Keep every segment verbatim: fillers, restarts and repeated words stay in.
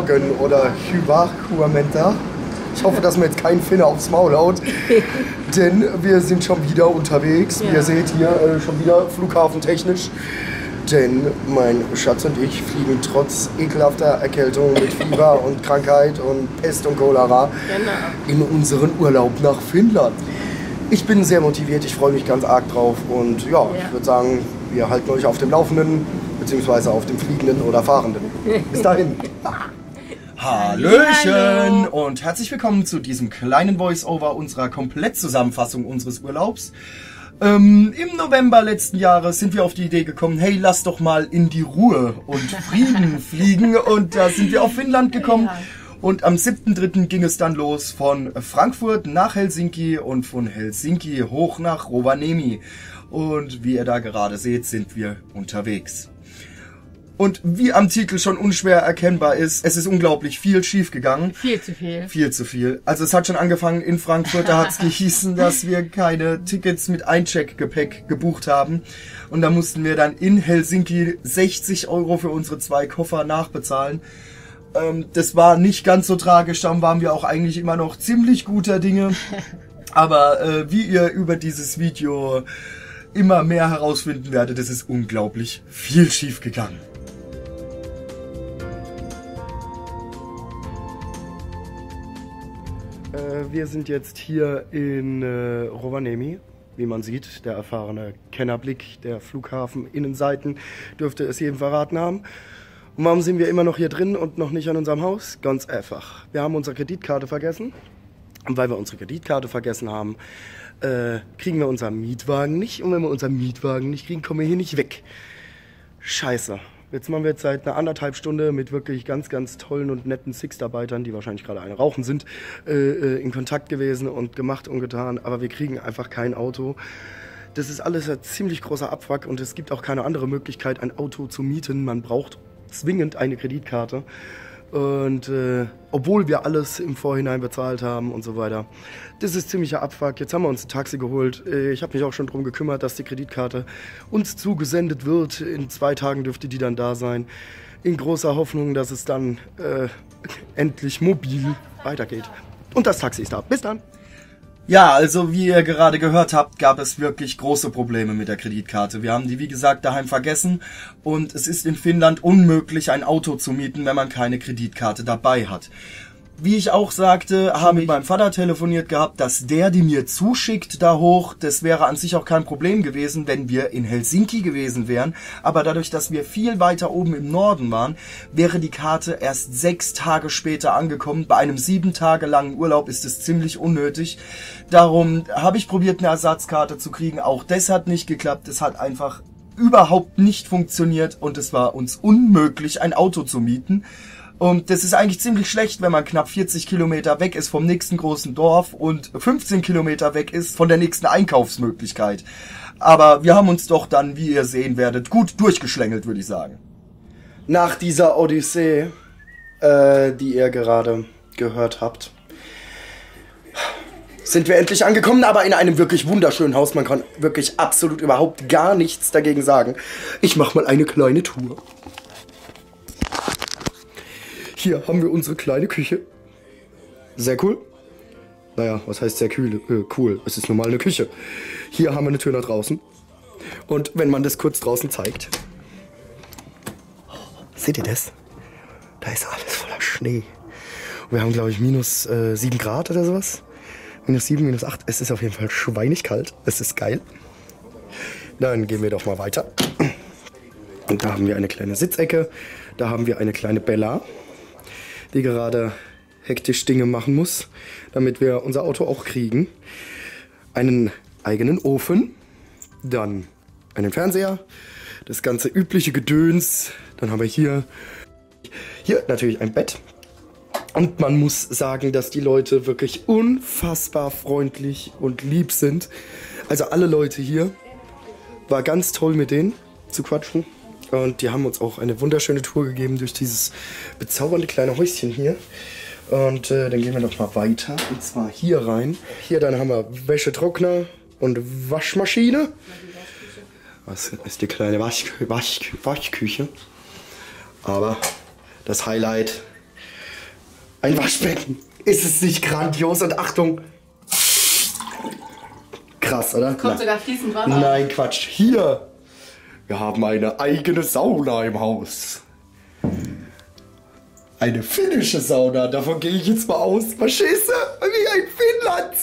Morgen oder Hyvarkuamenta. Ich hoffe, dass mir jetzt kein Finne aufs Maul haut, denn wir sind schon wieder unterwegs. Ja. Wie ihr seht hier äh, schon wieder flughafentechnisch. Denn mein Schatz und ich fliegen trotz ekelhafter Erkältung mit Fieber und Krankheit und Pest und Cholera genau. in unseren Urlaub nach Finnland. Ich bin sehr motiviert, ich freue mich ganz arg drauf und ja, ja. ich würde sagen, wir halten euch auf dem Laufenden, beziehungsweise auf dem Fliegenden oder Fahrenden. Bis dahin. Hallöchen und herzlich willkommen zu diesem kleinen Voice-Over unserer Komplettzusammenfassung unseres Urlaubs. Ähm, Im November letzten Jahres sind wir auf die Idee gekommen, hey, lass doch mal in die Ruhe und Frieden fliegen, und da sind wir auf Finnland gekommen. Und am siebten dritten ging es dann los von Frankfurt nach Helsinki und von Helsinki hoch nach Rovaniemi. Und wie ihr da gerade seht, sind wir unterwegs. Und wie am Titel schon unschwer erkennbar ist, es ist unglaublich viel schief gegangen. Viel zu viel. Viel zu viel. Also es hat schon angefangen in Frankfurt, da hat es gehießen, dass wir keine Tickets mit Eincheckgepäck gebucht haben. Und da mussten wir dann in Helsinki sechzig Euro für unsere zwei Koffer nachbezahlen. Ähm, das war nicht ganz so tragisch, dann waren wir auch eigentlich immer noch ziemlich guter Dinge. Aber äh, wie ihr über dieses Video immer mehr herausfinden werdet, es ist unglaublich viel schief gegangen. Wir sind jetzt hier in äh, Rovaniemi. Wie man sieht, der erfahrene Kennerblick der Flughafen-Innenseiten dürfte es jedem verraten haben. Und warum sind wir immer noch hier drin und noch nicht an unserem Haus? Ganz einfach. Wir haben unsere Kreditkarte vergessen. Und weil wir unsere Kreditkarte vergessen haben, äh, kriegen wir unseren Mietwagen nicht. Und wenn wir unseren Mietwagen nicht kriegen, kommen wir hier nicht weg. Scheiße. Jetzt machen wir jetzt seit einer anderthalb Stunde mit wirklich ganz, ganz tollen und netten Sixt-Arbeitern, die wahrscheinlich gerade eine rauchen sind, äh, in Kontakt gewesen und gemacht und getan. Aber wir kriegen einfach kein Auto. Das ist alles ein ziemlich großer Abfuck und es gibt auch keine andere Möglichkeit, ein Auto zu mieten. Man braucht zwingend eine Kreditkarte. Und äh, obwohl wir alles im Vorhinein bezahlt haben und so weiter, das ist ziemlicher Abfuck. Jetzt haben wir uns ein Taxi geholt. Ich habe mich auch schon darum gekümmert, dass die Kreditkarte uns zugesendet wird. In zwei Tagen dürfte die dann da sein. In großer Hoffnung, dass es dann äh, endlich mobil weitergeht. Und das Taxi ist da. Bis dann. Ja, also wie ihr gerade gehört habt, gab es wirklich große Probleme mit der Kreditkarte. Wir haben die, wie gesagt, daheim vergessen und es ist in Finnland unmöglich, ein Auto zu mieten, wenn man keine Kreditkarte dabei hat. Wie ich auch sagte, habe ich mit meinem Vater telefoniert gehabt, dass der die mir zuschickt da hoch. Das wäre an sich auch kein Problem gewesen, wenn wir in Helsinki gewesen wären. Aber dadurch, dass wir viel weiter oben im Norden waren, wäre die Karte erst sechs Tage später angekommen. Bei einem sieben Tage langen Urlaub ist es ziemlich unnötig. Darum habe ich probiert, eine Ersatzkarte zu kriegen. Auch das hat nicht geklappt. Es hat einfach überhaupt nicht funktioniert und es war uns unmöglich, ein Auto zu mieten. Und das ist eigentlich ziemlich schlecht, wenn man knapp vierzig Kilometer weg ist vom nächsten großen Dorf und fünfzehn Kilometer weg ist von der nächsten Einkaufsmöglichkeit. Aber wir haben uns doch dann, wie ihr sehen werdet, gut durchgeschlängelt, würde ich sagen. Nach dieser Odyssee, äh, die ihr gerade gehört habt, sind wir endlich angekommen, aber in einem wirklich wunderschönen Haus. Man kann wirklich absolut überhaupt gar nichts dagegen sagen. Ich mache mal eine kleine Tour. Hier haben wir unsere kleine Küche. Sehr cool. Naja, was heißt sehr cool? Äh, cool. Es ist normal eine Küche. Hier haben wir eine Tür nach draußen. Und wenn man das kurz draußen zeigt. Seht ihr das? Da ist alles voller Schnee. Und wir haben, glaube ich, minus äh, sieben Grad oder sowas. Minus sieben, minus acht. Es ist auf jeden Fall schweinig kalt. Es ist geil. Dann gehen wir doch mal weiter. Und da haben wir eine kleine Sitzecke. Da haben wir eine kleine Bella, die gerade hektisch Dinge machen muss, damit wir unser Auto auch kriegen. Einen eigenen Ofen, dann einen Fernseher, das ganze übliche Gedöns. Dann haben wir hier, hier natürlich ein Bett. Und man muss sagen, dass die Leute wirklich unfassbar freundlich und lieb sind. Also alle Leute hier, war ganz toll mit denen zu quatschen. Und die haben uns auch eine wunderschöne Tour gegeben durch dieses bezaubernde kleine Häuschen hier. Und äh, dann gehen wir noch mal weiter, und zwar hier rein. Hier dann haben wir Wäschetrockner und Waschmaschine. Was ist die kleine Wasch Wasch Waschküche. Aber das Highlight Ein Waschbecken. Ist es nicht grandios? Und Achtung. Krass, oder? Kommt sogar fließend Wasser. Nein, Quatsch. Hier. Wir haben eine eigene Sauna im Haus. Eine finnische Sauna. Davon gehe ich jetzt mal aus. Verstehst du? Wie wir in Finnland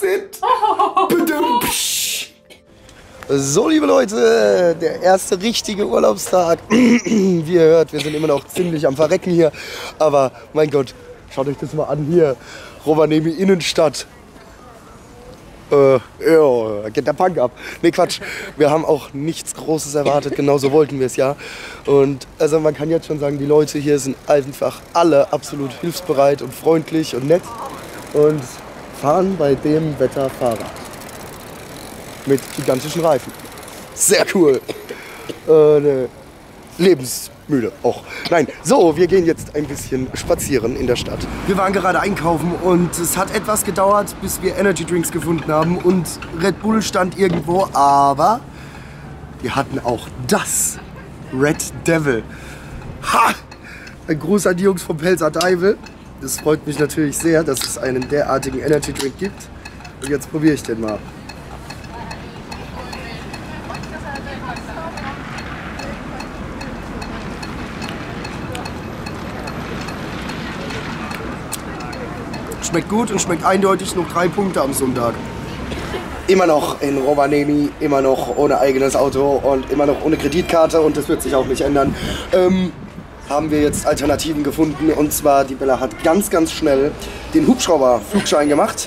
sind. So, liebe Leute, der erste richtige Urlaubstag. Wie ihr hört, wir sind immer noch ziemlich am Verrecken hier. Aber mein Gott, schaut euch das mal an hier. Rovaniemi Innenstadt. Äh, ja, geht der Punk ab. Nee, Quatsch. Wir haben auch nichts Großes erwartet. Genauso wollten wir es ja. Und also man kann jetzt schon sagen, die Leute hier sind einfach alle absolut hilfsbereit und freundlich und nett. Und fahren bei dem Wetter Fahrrad. Mit gigantischen Reifen. Sehr cool. Äh, ne, lebensmüde auch. Nein, so, wir gehen jetzt ein bisschen spazieren in der Stadt. Wir waren gerade einkaufen und es hat etwas gedauert, bis wir Energy Drinks gefunden haben und Red Bull stand irgendwo, aber wir hatten auch das Red Devil. Ha! Ein Gruß an die Jungs vom Pelzer Deivel. Es freut mich natürlich sehr, dass es einen derartigen Energy Drink gibt. Und jetzt probiere ich den mal. Schmeckt gut und schmeckt eindeutig noch drei Punkte am Sonntag. Immer noch in Rovaniemi, immer noch ohne eigenes Auto und immer noch ohne Kreditkarte und das wird sich auch nicht ändern. Ähm, haben wir jetzt Alternativen gefunden und zwar die Bella hat ganz, ganz schnell den Hubschrauber-Flugschein gemacht.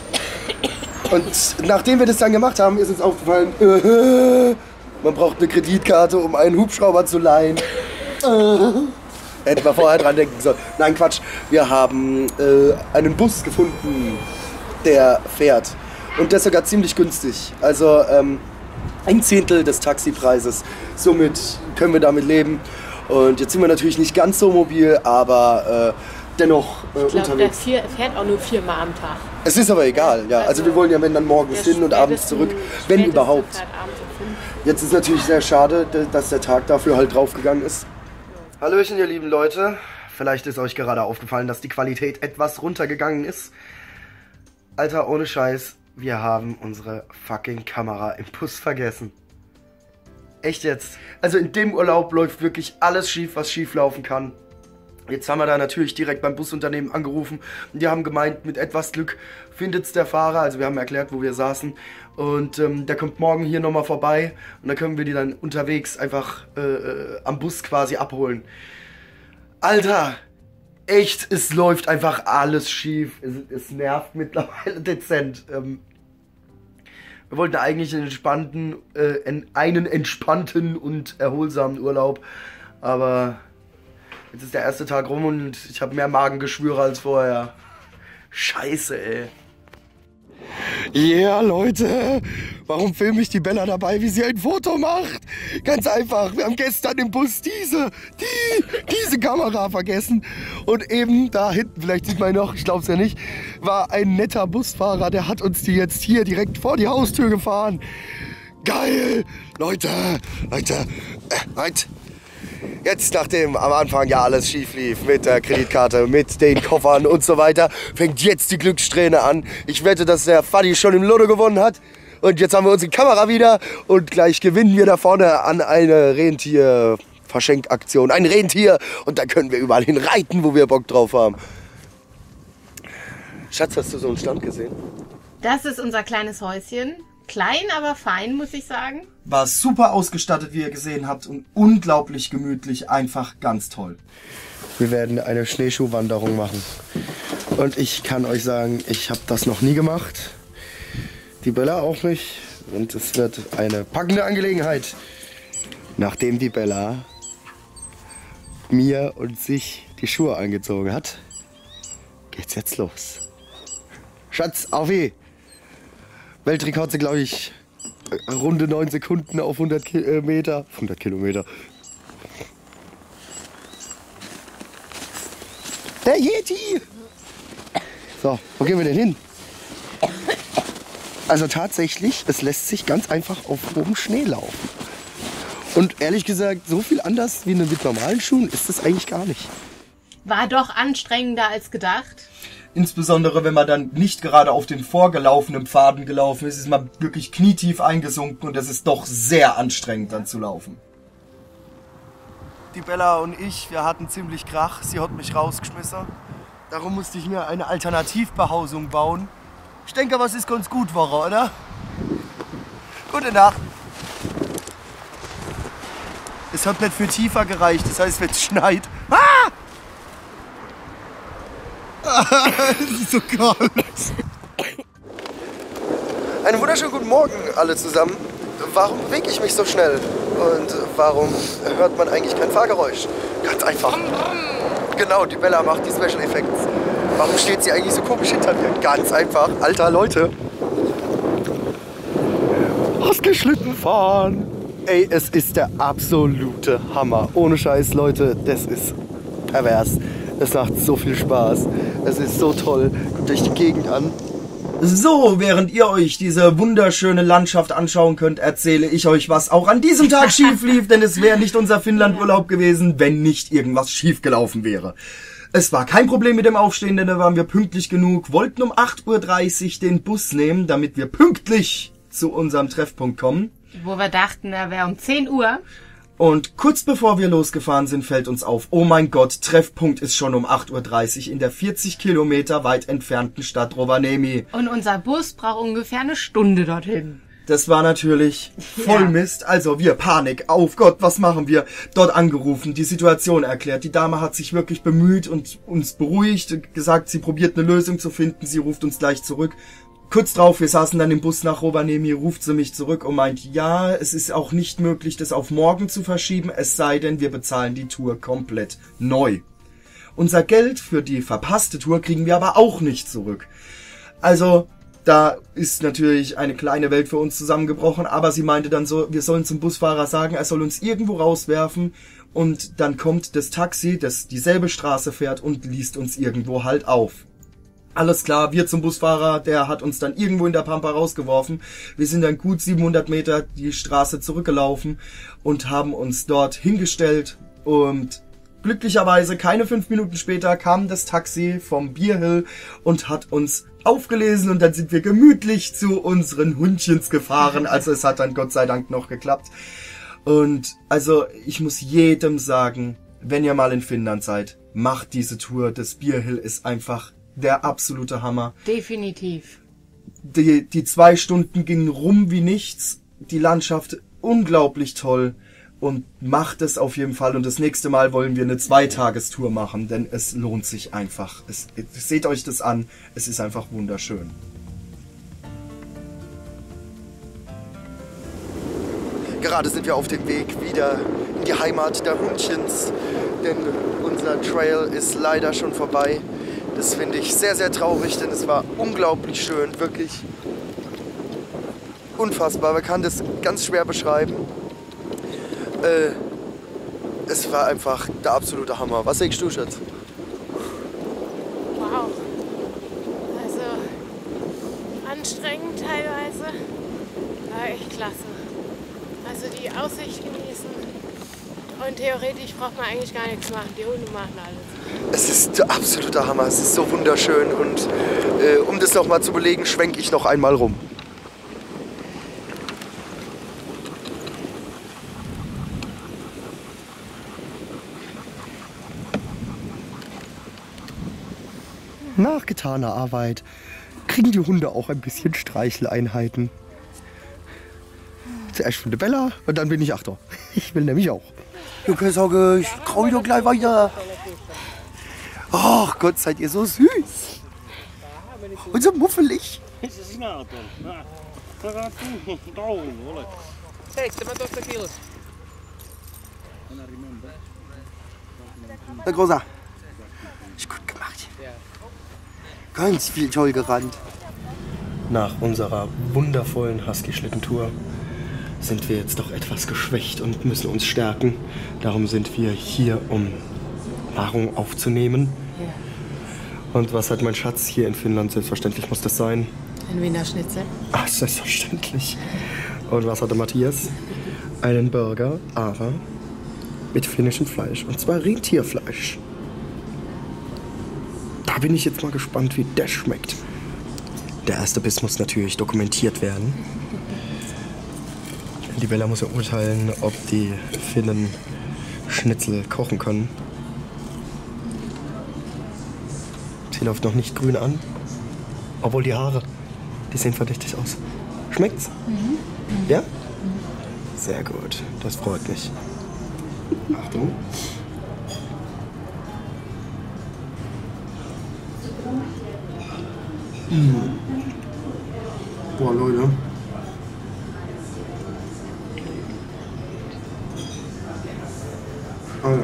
Und nachdem wir das dann gemacht haben, ist uns aufgefallen, äh, man braucht eine Kreditkarte, um einen Hubschrauber zu leihen. Äh. Hätten wir vorher dran denken sollen. Nein, Quatsch. Wir haben äh, einen Bus gefunden, der fährt. Und der ist sogar ziemlich günstig. Also ähm, ein Zehntel des Taxipreises. Somit können wir damit leben. Und jetzt sind wir natürlich nicht ganz so mobil, aber äh, dennoch äh, ich glaub, unterwegs. Der fährt auch nur viermal am Tag. Es ist aber egal, ja. Also, also wir wollen ja wenn dann morgens hin und abends zurück. Wenn überhaupt. Jetzt ist natürlich sehr schade, dass der Tag dafür halt draufgegangen ist. Hallöchen, ihr lieben Leute. Vielleicht ist euch gerade aufgefallen, dass die Qualität etwas runtergegangen ist. Alter, ohne Scheiß, wir haben unsere fucking Kamera im Bus vergessen. Echt jetzt? Also in dem Urlaub läuft wirklich alles schief, was schief laufen kann. Jetzt haben wir da natürlich direkt beim Busunternehmen angerufen und die haben gemeint, mit etwas Glück findet's der Fahrer. Also wir haben erklärt, wo wir saßen und ähm, der kommt morgen hier nochmal vorbei und dann können wir die dann unterwegs einfach äh, äh, am Bus quasi abholen. Alter, echt, es läuft einfach alles schief. Es, es nervt mittlerweile dezent. Ähm, wir wollten eigentlich einen entspannten, äh, einen entspannten und erholsamen Urlaub, aber jetzt ist der erste Tag rum und ich habe mehr Magengeschwüre als vorher. Scheiße, ey. Ja, yeah, Leute, warum filme ich die Bella dabei, wie sie ein Foto macht? Ganz einfach, wir haben gestern im Bus diese, die, diese Kamera vergessen. Und eben da hinten, vielleicht sieht man noch, ich glaube es ja nicht, war ein netter Busfahrer, der hat uns die jetzt hier direkt vor die Haustür gefahren. Geil, Leute, Leute, äh, halt. Jetzt, nachdem am Anfang ja alles schief lief mit der Kreditkarte, mit den Koffern und so weiter, fängt jetzt die Glückssträhne an. Ich wette, dass der Fadi schon im Lotto gewonnen hat. Und jetzt haben wir unsere Kamera wieder und gleich gewinnen wir da vorne an eine Rentier-Verschenkaktion. Ein Rentier und da können wir überall hin reiten, wo wir Bock drauf haben. Schatz, hast du so einen Stand gesehen? Das ist unser kleines Häuschen. Klein, aber fein, muss ich sagen. War super ausgestattet, wie ihr gesehen habt, und unglaublich gemütlich, einfach ganz toll. Wir werden eine Schneeschuhwanderung machen. Und ich kann euch sagen, ich habe das noch nie gemacht. Die Bella auch nicht. Und es wird eine packende Angelegenheit. Nachdem die Bella mir und sich die Schuhe angezogen hat, geht's jetzt los. Schatz, auf wie! Weltrekord sind, glaube ich, runde neun Sekunden auf hundert Kilometer. hundert Kilometer. Der Yeti! So, wo gehen wir denn hin? Also tatsächlich, es lässt sich ganz einfach auf hohem Schnee laufen. Und ehrlich gesagt, so viel anders wie mit normalen Schuhen ist es eigentlich gar nicht. War doch anstrengender als gedacht. Insbesondere, wenn man dann nicht gerade auf den vorgelaufenen Pfaden gelaufen ist, ist man wirklich knietief eingesunken und es ist doch sehr anstrengend dann zu laufen. Die Bella und ich, wir hatten ziemlich Krach. Sie hat mich rausgeschmissen. Darum musste ich mir eine Alternativbehausung bauen. Ich denke, was ist ganz gut, Woche, oder? Gute Nacht. Es hat nicht für tiefer gereicht, das heißt, wenn es schneit. Ah! Das ist so kalt. Einen wunderschönen guten Morgen alle zusammen. Warum bewege ich mich so schnell? Und warum hört man eigentlich kein Fahrgeräusch? Ganz einfach. Genau, die Bella macht die Special Effects. Warum steht sie eigentlich so komisch hinter mir? Ganz einfach. Alter, Leute. Ausgeschlitten fahren. Ey, es ist der absolute Hammer. Ohne Scheiß, Leute, das ist pervers. Es macht so viel Spaß. Es ist so toll. Guckt euch die Gegend an. So, während ihr euch diese wunderschöne Landschaft anschauen könnt, erzähle ich euch, was auch an diesem Tag schief lief, denn es wäre nicht unser Finnlandurlaub gewesen, wenn nicht irgendwas schief gelaufen wäre. Es war kein Problem mit dem Aufstehen, denn da waren wir pünktlich genug, wollten um acht Uhr dreißig den Bus nehmen, damit wir pünktlich zu unserem Treffpunkt kommen. Wo wir dachten, er wäre um zehn Uhr. Und kurz bevor wir losgefahren sind, fällt uns auf, oh mein Gott, Treffpunkt ist schon um acht Uhr dreißig in der vierzig Kilometer weit entfernten Stadt Rovaniemi. Und unser Bus braucht ungefähr eine Stunde dorthin. Das war natürlich voll Ja. Mist. Also wir Panik. Auf Gott, was machen wir? Dort angerufen, die Situation erklärt. Die Dame hat sich wirklich bemüht und uns beruhigt, gesagt, sie probiert eine Lösung zu finden. Sie ruft uns gleich zurück. Kurz drauf, wir saßen dann im Bus nach Rovaniemi, ruft sie mich zurück und meint, ja, es ist auch nicht möglich, das auf morgen zu verschieben, es sei denn, wir bezahlen die Tour komplett neu. Unser Geld für die verpasste Tour kriegen wir aber auch nicht zurück. Also, da ist natürlich eine kleine Welt für uns zusammengebrochen, aber sie meinte dann so, wir sollen zum Busfahrer sagen, er soll uns irgendwo rauswerfen und dann kommt das Taxi, das dieselbe Straße fährt und liest uns irgendwo halt auf. Alles klar, wir zum Busfahrer, der hat uns dann irgendwo in der Pampa rausgeworfen. Wir sind dann gut siebenhundert Meter die Straße zurückgelaufen und haben uns dort hingestellt. Und glücklicherweise, keine fünf Minuten später, kam das Taxi vom Bierhill und hat uns aufgelesen. Und dann sind wir gemütlich zu unseren Hundchens gefahren. Also es hat dann Gott sei Dank noch geklappt. Und also ich muss jedem sagen, wenn ihr mal in Finnland seid, macht diese Tour. Das Bierhill ist einfach der absolute Hammer. Definitiv. Die, die zwei Stunden gingen rum wie nichts. Die Landschaft unglaublich toll. Und macht es auf jeden Fall. Und das nächste Mal wollen wir eine Zweitagestour machen. Denn es lohnt sich einfach. Es, seht euch das an. Es ist einfach wunderschön. Gerade sind wir auf dem Weg wieder in die Heimat der Hundchens. Denn unser Trail ist leider schon vorbei. Das finde ich sehr, sehr traurig, denn es war unglaublich schön, wirklich unfassbar. Man kann das ganz schwer beschreiben. Äh, es war einfach der absolute Hammer. Was sagst du, Schatz? Wow. Also anstrengend teilweise, aber echt klasse. Also die Aussicht genießen und theoretisch braucht man eigentlich gar nichts machen. Die Hunde machen alles. Es ist der absolute Hammer. Es ist so wunderschön. Und äh, um das noch mal zu belegen, schwenke ich noch einmal rum. Nach getaner Arbeit kriegen die Hunde auch ein bisschen Streicheleinheiten. Zuerst von der Bella und dann bin ich Achter. Ich will nämlich auch. Junge, sage ich, trau doch gleich weiter. Ach Gott, seid ihr so süß. Und so muffelig. Der Großer. Ist gut gemacht. Ganz viel toll gerannt. Nach unserer wundervollen Husky-Schlittentour sind wir jetzt doch etwas geschwächt und müssen uns stärken. Darum sind wir hier, um Nahrung aufzunehmen. Ja. Und was hat mein Schatz hier in Finnland? Selbstverständlich muss das sein. Ein Wiener Schnitzel. Ach, selbstverständlich. Und was hatte Matthias? Einen Burger, aber mit finnischem Fleisch. Und zwar Rentierfleisch. Da bin ich jetzt mal gespannt, wie der schmeckt. Der erste Biss muss natürlich dokumentiert werden. Die Bella muss ja urteilen, ob die Finnen Schnitzel kochen können. Sie läuft noch nicht grün an, obwohl die Haare, die sehen verdächtig aus. Schmeckt's? Mhm. Ja? Sehr gut, das freut mich. Achtung. Mmh. Boah, Leute. Also.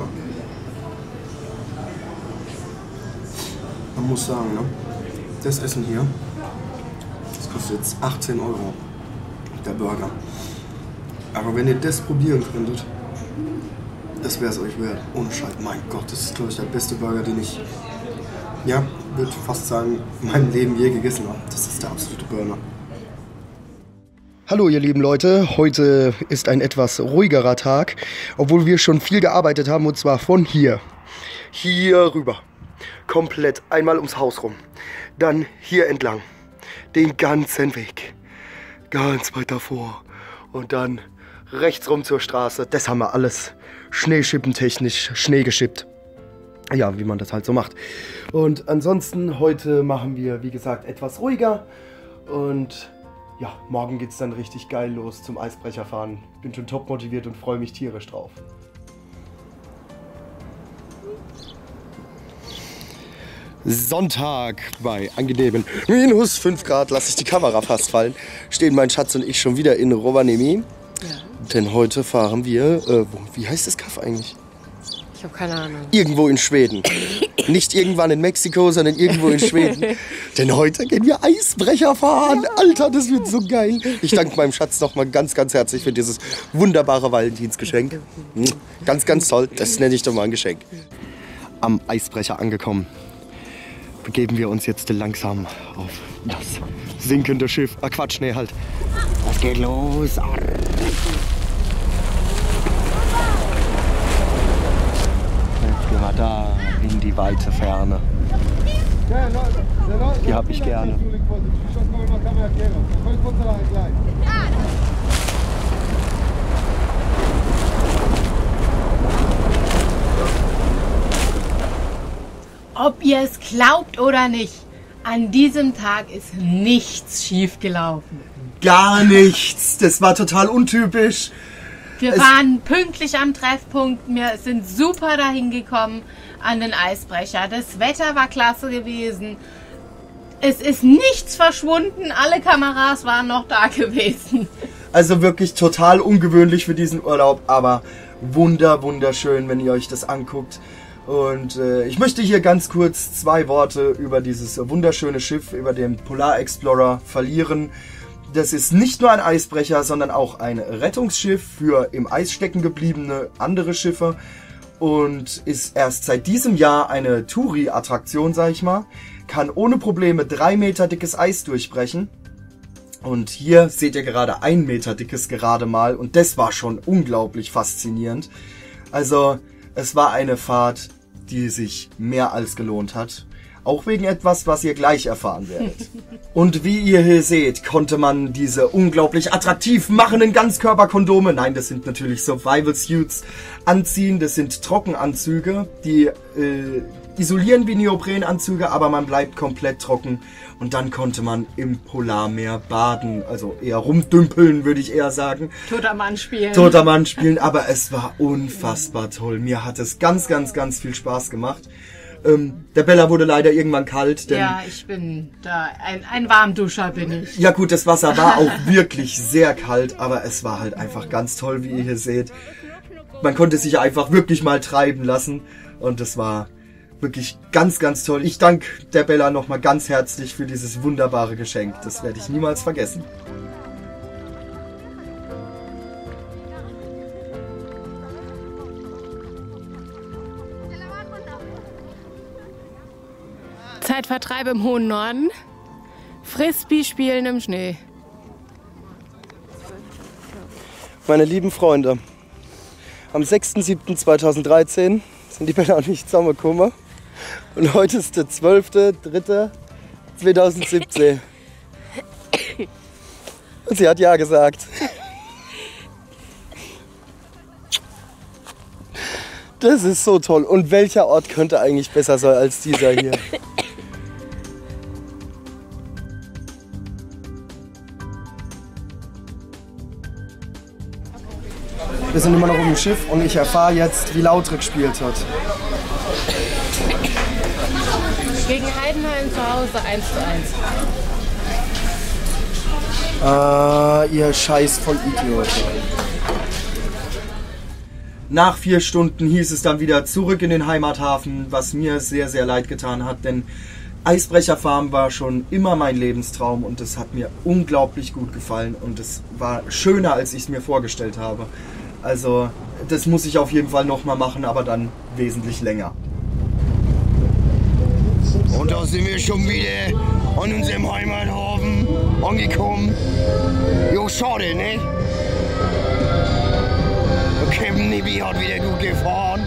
Man muss sagen, ne? Das Essen hier, das kostet jetzt achtzehn Euro. Der Burger. Aber wenn ihr das probieren könntet, das wäre es euch wert. Ohne Scheiß, mein Gott, das ist, glaube ich, der beste Burger, den ich, ja, würde fast sagen, in meinem Leben je gegessen habe. Das ist der absolute Burner. Hallo ihr lieben Leute, heute ist ein etwas ruhigerer Tag, obwohl wir schon viel gearbeitet haben, und zwar von hier, hier rüber, komplett einmal ums Haus rum, dann hier entlang, den ganzen Weg, ganz weit davor und dann rechts rum zur Straße. Das haben wir alles schneeschippentechnisch, Schnee geschippt. Ja, wie man das halt so macht. Und ansonsten, heute machen wir, wie gesagt, etwas ruhiger. Und ja, morgen geht es dann richtig geil los zum Eisbrecherfahren. Bin schon top motiviert und freue mich tierisch drauf. Sonntag bei angenehmen minus fünf Grad, lasse ich die Kamera fast fallen, stehen mein Schatz und ich schon wieder in Rovaniemi. Ja. Denn heute fahren wir, äh, wo, wie heißt das Kaff eigentlich? Ich habe keine Ahnung. Irgendwo in Schweden. Nicht irgendwann in Mexiko, sondern irgendwo in Schweden. Denn heute gehen wir Eisbrecher fahren. Alter, das wird so geil. Ich danke meinem Schatz nochmal ganz, ganz herzlich für dieses wunderbare Valentinsgeschenk. Ganz, ganz toll. Das nenne ich doch mal ein Geschenk. Am Eisbrecher angekommen, begeben wir uns jetzt langsam auf das sinkende Schiff. Ah, Quatsch, nee, halt. Was geht los? Gehen wir da in die weite Ferne. Die hab ich gerne. Ob ihr es glaubt oder nicht, an diesem Tag ist nichts schief gelaufen. Gar nichts. Das war total untypisch. Wir waren pünktlich am Treffpunkt. Wir sind super dahin gekommen an den Eisbrecher. Das Wetter war klasse gewesen. Es ist nichts verschwunden. Alle Kameras waren noch da gewesen. Also wirklich total ungewöhnlich für diesen Urlaub, aber wunder, wunderschön, wenn ihr euch das anguckt. Und äh, ich möchte hier ganz kurz zwei Worte über dieses wunderschöne Schiff, über den Polar Explorer verlieren. Das ist nicht nur ein Eisbrecher, sondern auch ein Rettungsschiff für im Eis stecken gebliebene andere Schiffe und ist erst seit diesem Jahr eine Touri-Attraktion, sag ich mal. Kann ohne Probleme drei Meter dickes Eis durchbrechen. Und hier seht ihr gerade ein Meter dickes gerade mal und das war schon unglaublich faszinierend. Also es war eine Fahrt, die sich mehr als gelohnt hat. Auch wegen etwas, was ihr gleich erfahren werdet. Und wie ihr hier seht, konnte man diese unglaublich attraktiv machenden Ganzkörperkondome, nein, das sind natürlich Survival Suits, anziehen. Das sind Trockenanzüge, die äh, isolieren wie Neoprenanzüge, aber man bleibt komplett trocken. Und dann konnte man im Polarmeer baden, also eher rumdümpeln, würde ich eher sagen. Toter Mann spielen. Toter Mann spielen, aber es war unfassbar toll. Mir hat es ganz, ganz, ganz viel Spaß gemacht. Ähm, der Bella wurde leider irgendwann kalt. Denn ja, ich bin da, ein, ein Warmduscher bin ich. Ja gut, das Wasser war auch wirklich sehr kalt, aber es war halt einfach ganz toll, wie ihr hier seht. Man konnte sich einfach wirklich mal treiben lassen und es war wirklich ganz, ganz toll. Ich danke der Bella nochmal ganz herzlich für dieses wunderbare Geschenk. Das werde ich niemals vergessen. Zeitvertreib im hohen Norden. Frisbee spielen im Schnee. Meine lieben Freunde, am sechsten siebten zweitausenddreizehn sind die Bella und ich zusammengekommen. Und heute ist der zwölfte dritte zweitausendsiebzehn. Und sie hat ja gesagt. Das ist so toll. Und welcher Ort könnte eigentlich besser sein als dieser hier? Wir sind immer noch auf dem Schiff und ich erfahre jetzt, wie Lautre gespielt hat. Gegen Heidenheim zu Hause eins zu eins. Ah, ihr scheiß Vollidiot. Nach vier Stunden hieß es dann wieder zurück in den Heimathafen, was mir sehr, sehr leid getan hat, denn Eisbrecherfahren war schon immer mein Lebenstraum und es hat mir unglaublich gut gefallen und es war schöner, als ich es mir vorgestellt habe. Also das muss ich auf jeden Fall nochmal machen, aber dann wesentlich länger. Und da sind wir schon wieder an unserem Heimathafen angekommen. Jo, schade, ne? Captain Nibby hat wieder gut gefahren.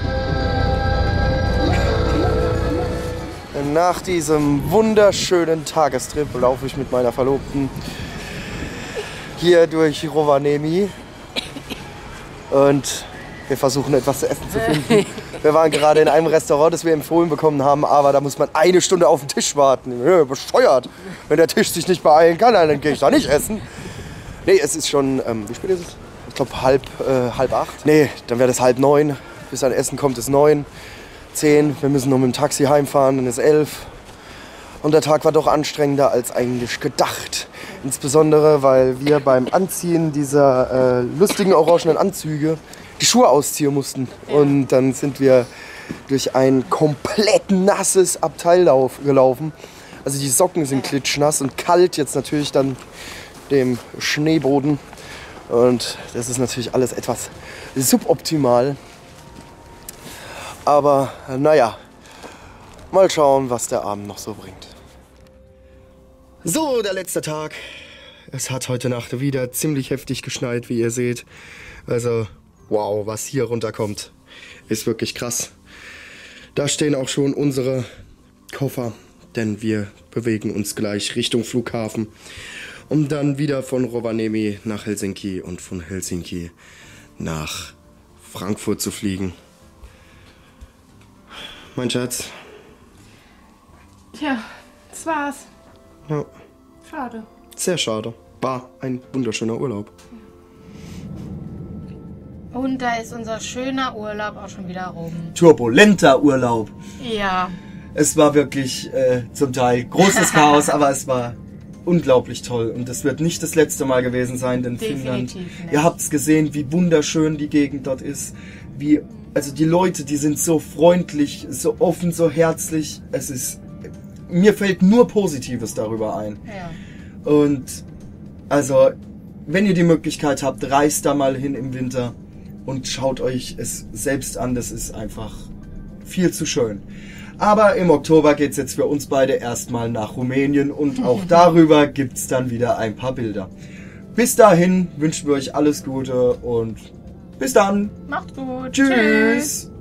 Nach diesem wunderschönen Tagestrip laufe ich mit meiner Verlobten hier durch Rovaniemi und wir versuchen etwas zu essen zu finden. Wir waren gerade in einem Restaurant, das wir empfohlen bekommen haben, aber da muss man eine Stunde auf den Tisch warten. Ja, bescheuert. Wenn der Tisch sich nicht beeilen kann, dann gehe ich da nicht essen. Nee, es ist schon, ähm, wie spät ist es? Ich glaube halb, äh, halb acht. Nee, dann wäre das halb neun. Bis ein Essen kommt es neun, zehn. Wir müssen noch mit dem Taxi heimfahren, dann ist elf. Und der Tag war doch anstrengender als eigentlich gedacht. Insbesondere, weil wir beim Anziehen dieser äh, lustigen orangenen Anzüge die Schuhe ausziehen mussten. Und dann sind wir durch ein komplett nasses Abteil lauf, gelaufen. Also die Socken sind klitschnass und kalt jetzt natürlich dann dem Schneeboden. Und das ist natürlich alles etwas suboptimal. Aber naja, mal schauen, was der Abend noch so bringt. So, der letzte Tag. Es hat heute Nacht wieder ziemlich heftig geschneit, wie ihr seht. Also, wow, was hier runterkommt, ist wirklich krass. Da stehen auch schon unsere Koffer, denn wir bewegen uns gleich Richtung Flughafen, um dann wieder von Rovaniemi nach Helsinki und von Helsinki nach Frankfurt zu fliegen. Mein Schatz. Tja, das war's. Ja. Schade. Sehr schade. War ein wunderschöner Urlaub. Und da ist unser schöner Urlaub auch schon wieder rum. Turbulenter Urlaub. Ja. Es war wirklich äh, zum Teil großes Chaos, aber es war unglaublich toll. Und das wird nicht das letzte Mal gewesen sein, denn Definitiv Finnland, nicht. ihr habt es gesehen, wie wunderschön die Gegend dort ist. Wie, also die Leute, die sind so freundlich, so offen, so herzlich. Es ist, mir fällt nur Positives darüber ein. Ja. Und also, wenn ihr die Möglichkeit habt, reist da mal hin im Winter und schaut euch es selbst an. Das ist einfach viel zu schön. Aber im Oktober geht es jetzt für uns beide erstmal nach Rumänien und auch darüber gibt es dann wieder ein paar Bilder. Bis dahin wünschen wir euch alles Gute und bis dann. Macht's gut. Tschüss. Tschüss.